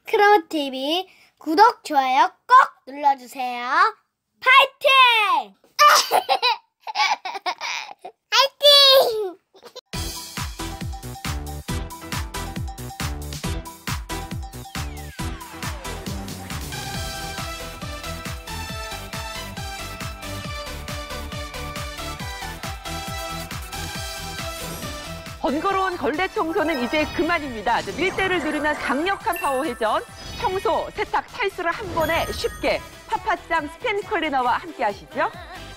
크로우TV 구독, 좋아요 꼭 눌러주세요. 파이팅! 파이팅! 번거로운 걸레 청소는 이제 그만입니다. 밀대를 누르는 강력한 파워 회전, 청소, 세탁, 탈수를 한 번에 쉽게 파파짱 스팬 클리너와 함께 하시죠.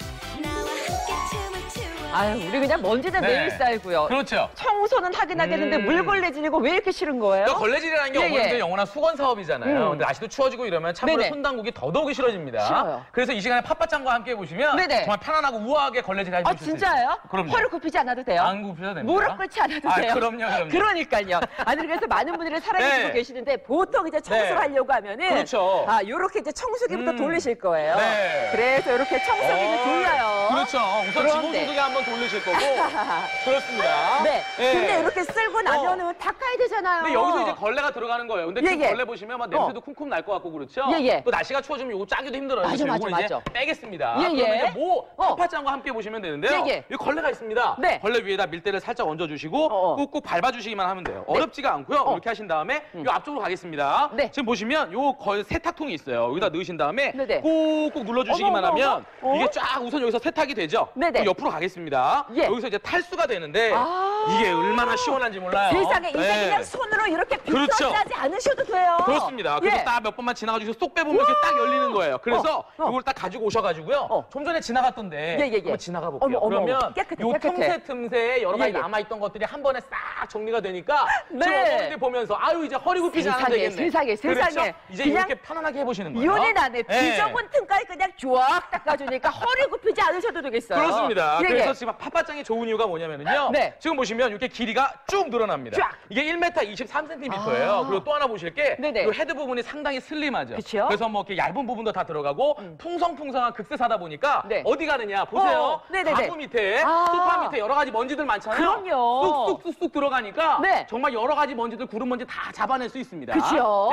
아유, 우리 그냥 먼지는 매일 쌓이고요. 그렇죠. 청소는 하긴 하겠는데 물걸레질이고 왜 이렇게 싫은 거예요? 그러니까 걸레질이라는 게 어머니들 영원한 수건 사업이잖아요. 근데 날씨도 추워지고 이러면 참으로 네네. 손 당국이 더더욱이 싫어집니다. 싫어요. 그래서 이 시간에 팟팟짱과 함께 해보시면 네네. 정말 편안하고 우아하게 걸레질 하실 수 있어요. 진짜요? 그럼요. 허리 굽히지 않아도 돼요? 안 굽혀도 됩니다. 무릎 꿇지 않아도 돼요? 그럼요. 그러니까요. 아니, 그래서 많은 분들이 사랑해주고 네. 계시는데 보통 이제 청소를 네. 하려고 하면은 그렇죠. 요렇게 이제 청소기부터 돌리실 거예요. 네. 그래서 이렇게 청소기를 돌려요. 그렇죠. 우선 그런데. 지붕 소독에 한번 돌리실 거고. 그렇습니다. 네. 네. 근데 이렇게 쓸고 나면은 닦아야 되잖아요. 근데 여기서 이제 걸레가 들어가는 거예요. 근데 지금 걸레 보시면 막 냄새도 쿵쿵 날 것 같고 그렇죠? 또 날씨가 추워지면 요거 짜기도 힘들어요. 맞아, 그래서 맞아, 요거 이제 맞아. 빼겠습니다. 예, 예. 그러면 이제 팟팟짱과 함께 보시면 되는데요. 여기 걸레가 있습니다. 네. 걸레 위에다 밀대를 살짝 얹어주시고 꾹꾹 밟아주시기만 하면 돼요. 어렵지가 않고요. 이렇게 하신 다음에 요 앞쪽으로 가겠습니다. 지금 보시면 요 세탁통이 있어요. 여기다 넣으신 다음에 꾹꾹 눌러주시기만 하면 이게 쫙 우선 여기서 세탁이 되죠. 그럼 옆으로 가겠습니다. 여기서 이제 탈수가 되는데 이게 얼마나 시원한지 몰라요. 세상에 이제 그냥 손으로 이렇게 빗질하지 않으셔도 돼요. 그렇습니다. 그래서 딱 몇 번만 지나가주셔서 쏙 빼보면 이렇게 딱 열리는 거예요. 그래서 이걸 딱 가지고 오셔가지고요. 좀 전에 지나갔던데 한번 지나가 볼게요. 그러면 요 틈새에 여러 가지 남아있던 것들이 한 번에 싹 정리가 되니까 지금 어머니들 보면서 아유 이제 허리 굽히지 않아도 되겠네. 세상에. 그렇죠? 이제 이렇게 편안하게 해보시는 거예요. 이혼이 나네. 비좁은 틈까지 그냥 쫙 닦아주니까 허리 굽히지 않으셔도 되겠어요. 그렇습니다. 그래서 지금 팟팟짱이 좋은 이유가 뭐냐면요. 지금 보시면 이렇게 길이가 쭉 늘어납니다. 이게 1m 23cm예요. 그리고 또 하나 보실 게 이 헤드 부분이 상당히 슬림하죠. 그래서 뭐 이렇게 얇은 부분도 다 들어가고 풍성풍성한 극세사다 보니까 어디 가느냐 보세요. 가구 밑에 소파 밑에 여러 가지 먼지들 많잖아요. 그럼요. 쑥쑥 들어가니까 정말 여러 가지 먼지들 구름 먼지 다 잡아낼 수 있습니다. 그렇죠.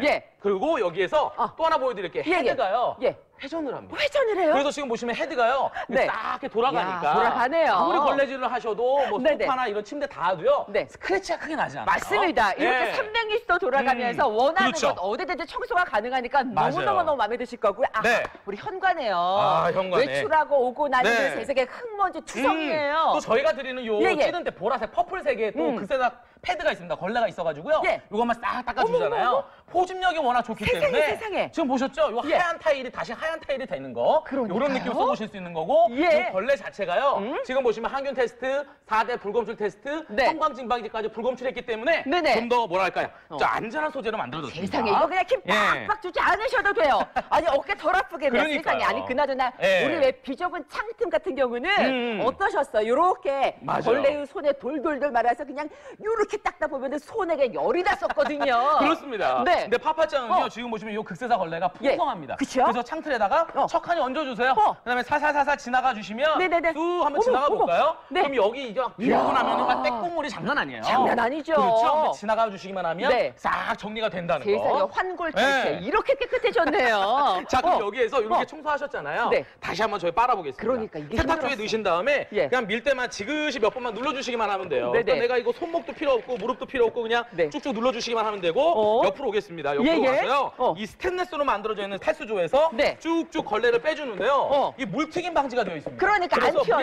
그리고 여기에서 또 하나 보여드릴게요. 헤드가요. 회전을 합니다. 회전을 해요? 그래서 지금 보시면 헤드가요. 싹 이렇게 돌아가니까. 야, 돌아가네요. 아무리 걸레질을 하셔도 뭐 소파나 이런 침대 닿아도요. 스크래치가 크게 나지 않아요. 맞습니다. 이렇게 360도 돌아가면서 원하는 것 어디든지 청소가 가능하니까 너무너무 마음에 드실 거고요. 우리 현관에요. 현관에. 외출하고 오고 나니 세상에 흙먼지 투성이에요. 또 저희가 드리는 요 찌든 때 보라색 퍼플색의 또 극세사 패드가 있습니다. 걸레가 있어가지고요. 요것만 싹 닦아주잖아요. 포집력이 워낙 좋기 때문에 지금 보셨죠? 요 하얀 타일이 다시 하얀 타일이 되는 거. 이런 느낌 써보실 수 있는 거고 요 걸레 자체가요. 지금 보시면 항균 테스트, 4대 불검출 테스트, 형광증방지까지 불검출했기 때문에 좀 더 뭐랄까요? 안전한 소재로 만들어졌습니다. 세상에 이거 그냥 힘 빡빡 주지 않으셔도 돼요. 아니 어깨 덜 아프겠네. 세상에. 아니 그나저나 우리 왜 비좁은 창틈 같은 경우는 어떠셨어요? 요렇게 걸레의 손에 돌돌돌 말아서 그냥 요렇게 닦다 보면 손에게 열이 났었거든요. 그렇습니다. 근데 팟팟짱은요 지금 보시면 이 극세사 걸레가 풍성합니다. 그래서 창틀에다가 척하니 얹어주세요. 그다음에 살살살살 지나가 주시면 쑥 한번 지나가 볼까요? 그럼 여기 이제 비 오고 나면은 때국물이 장난 아니에요. 장난 아니죠. 그렇죠. 한번 지나가 주시기만 하면 싹 정리가 된다는 거. 세상에 환골탈태 이렇게 깨끗해졌네요. 자 그럼 여기에서 이렇게 청소하셨잖아요. 다시 한번 저희 빨아보겠습니다. 그러니까 이게 세탁조에 넣으신 다음에 그냥 밀대만 지그시 몇 번만 눌러주시기만 하면 돼요. 그러니까 내가 이거 손목도 필요 없고 무릎도 필요 없고 그냥 쭉쭉 눌러주시기만 하면 되고 옆으로 오겠습니다. 옆으로 와서요. 이 스테인레스로 만들어져 있는 탈수조에서 쭉쭉 걸레를 빼주는데요. 이 물튀김 방지가 되어 있습니다. 그러니까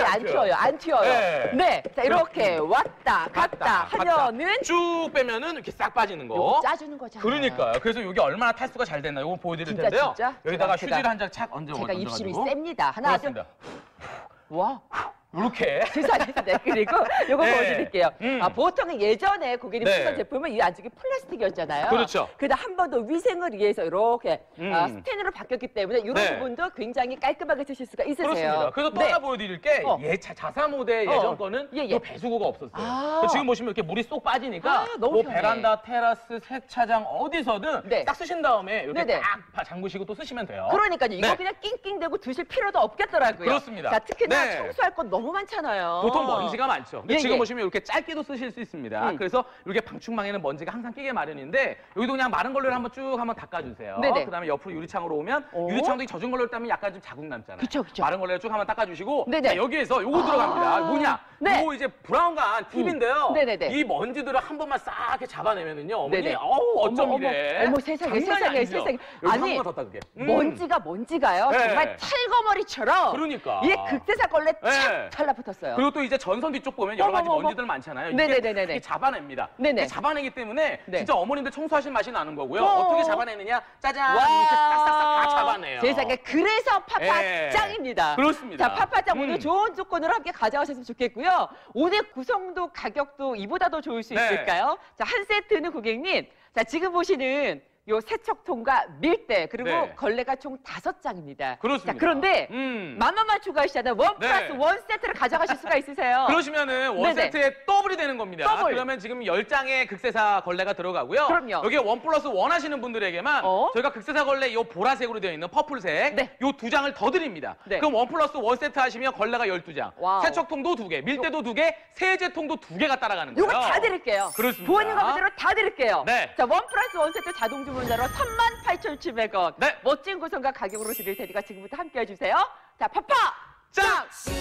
안 튀어요. 자 이렇게 왔다 갔다 하면은 쭉 빼면은 이렇게 싹 빠지는 거. 짜주는 거잖아요. 그러니까요. 그래서 이게 얼마나 탈수가 잘 됐나 이거 보여드릴 텐데요. 여기다가 휴지를 한 장 착 얹어가지고. 제가 입심이 셉니다. 하나 둘. 와. 이렇게. 세상에. 그리고 요거 보여드릴게요. 보통은 예전에 고객님 쓰던 제품은 이 안쪽이 플라스틱이었잖아요. 그렇죠. 그래서 한 번 더 위생을 위해서 이렇게 스텐으로 바뀌었기 때문에 이런 부분도 굉장히 깔끔하게 쓰실 수가 있으세요. 그렇습니다. 그래서 또 하나 보여드릴 게 자사 모델 예전 거는 요 배수구가 없었어요. 지금 보시면 이렇게 물이 쏙 빠지니까 뭐 베란다, 테라스, 세차장 어디서든 딱 쓰신 다음에 이렇게 딱 잠그시고 또 쓰시면 돼요. 그러니까요. 이거 그냥 낑낑대고 드실 필요도 없겠더라고요. 그렇습니다. 자, 특히나 청소할 것 너무 많잖아요. 보통 먼지가 많죠. 근데 예, 지금 예. 보시면 이렇게 짧게도 쓰실 수 있습니다. 그래서 이렇게 방충망에는 먼지가 항상 끼게 마련인데 여기도 그냥 마른 걸레로 한번 닦아주세요. 네네. 그다음에 옆으로 유리창으로 오면 유리창도 이 젖은 걸레로 따면 약간 좀 자국 남잖아요. 그쵸. 마른 걸레로 쭉 한번 닦아주시고 네네. 자, 여기에서 요거 들어갑니다. 뭐냐? 네. 요거 이제 브라운관 팁인데요. 네네네. 이 먼지들을 한 번만 싹 이렇게 잡아내면은요. 어머니 네네. 어우 어쩜 어머, 이래. 어머, 세상에, 장난이 세상에, 아니죠? 세상에. 여기 아니, 한 번만 더 닦을게. 먼지가요. 네. 정말 탈거머리처럼. 그러니까. 이게 극대사 걸레 네. 착 달라붙었어요. 그리고 또 이제 전선 뒤쪽 보면 여러 가지 어머, 어머. 먼지들 많잖아요. 네네네네네. 이게 잡아냅니다. 네네. 이게 잡아내기 때문에 네. 진짜 어머님들 청소하신 맛이 나는 거고요. 어. 어떻게 잡아내느냐? 짜잔! 와. 이렇게 싹싹싹 다 잡아내요. 세상에, 그래서 파파 예. 짱입니다. 그렇습니다. 자, 파파짱 오늘 좋은 조건으로 함께 가져가셨으면 좋겠고요. 오늘 구성도 가격도 이보다 더 좋을 수 네. 있을까요? 자, 한 세트는 고객님, 자, 지금 보시는 요 세척통과 밀대 그리고 네. 걸레가 총 5장입니다. 그렇습니다. 자, 그런데 만원만 추가하시잖아요. 원 네. 플러스 원 세트를 가져가실 수가 있으세요. 그러시면은 원 네네. 세트에 더블이 되는 겁니다. 더블. 그러면 지금 10장의 극세사 걸레가 들어가고요. 그럼요. 여기에 원 플러스 원 하시는 분들에게만 저희가 극세사 걸레 요 보라색으로 되어 있는 퍼플색 네. 요 2장을 더 드립니다. 네. 그럼 원 플러스 원 세트 하시면 걸레가 12장, 와우. 세척통도 2개, 밀대도 2개, 세제통도 2개가 따라가는 거예요. 요거 다 드릴게요. 그렇습니다. 부모님 가문대로 다 드릴게요. 네. 자, 원 플러스 원 세트 자동 주문자로 38,700원. 네. 멋진 구성과 가격으로 드릴 테니까 지금부터 함께 해주세요. 자, 파파! 짱!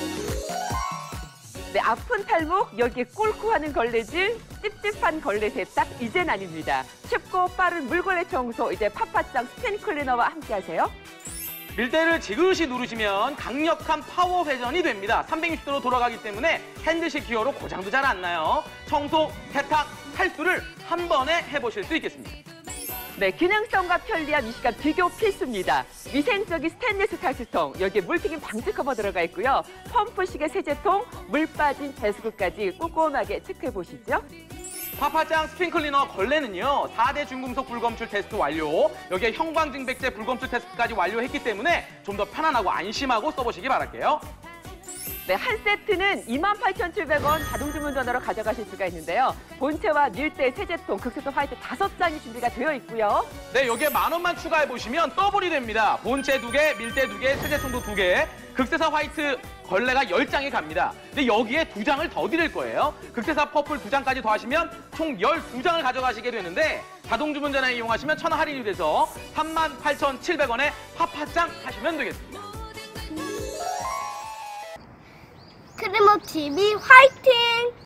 네, 아픈 탈목, 여기에 꿀꿀하는 걸레질, 찝찝한 걸레 세탁, 이젠 아닙니다. 쉽고 빠른 물걸레 청소, 이제 파파짱 스텐 클리너와 함께 하세요. 밀대를 지그시 누르시면 강력한 파워 회전이 됩니다. 360도로 돌아가기 때문에 핸드식 기어로 고장도 잘 안 나요. 청소, 세탁, 탈수를 한 번에 해보실 수 있겠습니다. 네, 기능성과 편리함 이 시간 비교 필수입니다. 위생적인 스테인리스 탈수통, 여기에 물튀김 방지 커버 들어가 있고요. 펌프식의 세제통, 물 빠진 배수구까지 꼼꼼하게 체크해 보시죠. 파파짱 스핀클리너 걸레는요 4대 중금속 불검출 테스트 완료, 여기에 형광증백제 불검출 테스트까지 완료했기 때문에 좀 더 편안하고 안심하고 써보시기 바랄게요. 네, 한 세트는 28,700원 자동 주문 전화로 가져가실 수가 있는데요. 본체와 밀대, 세제통, 극세사 화이트 5장이 준비가 되어 있고요. 네, 여기에 10,000원만 추가해보시면 더블이 됩니다. 본체 2개, 밀대 2개, 세제통도 2개, 극세사 화이트 걸레가 10장이 갑니다. 근데 여기에 2장을 더 드릴 거예요. 극세사 퍼플 2장까지 더하시면 총 12장을 가져가시게 되는데 자동 주문 전화 이용하시면 1,000원 할인이 돼서 38,700원에 파파짱 하시면 되겠습니다. 크리모 TV 화이팅!